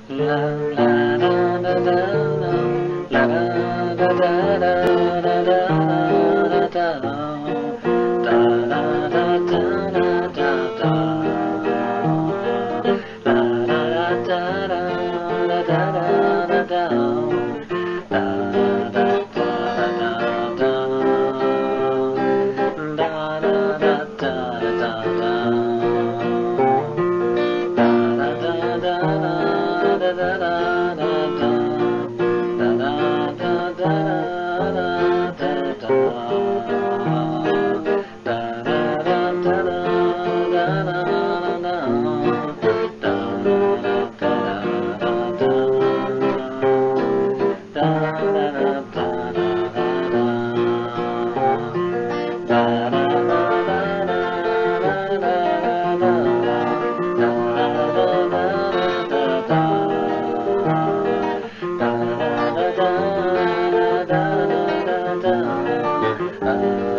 La la da da da da, la da da da da da da da da, da da da da da da, la da da da da da da da, da da da da da, da da da da da da. Da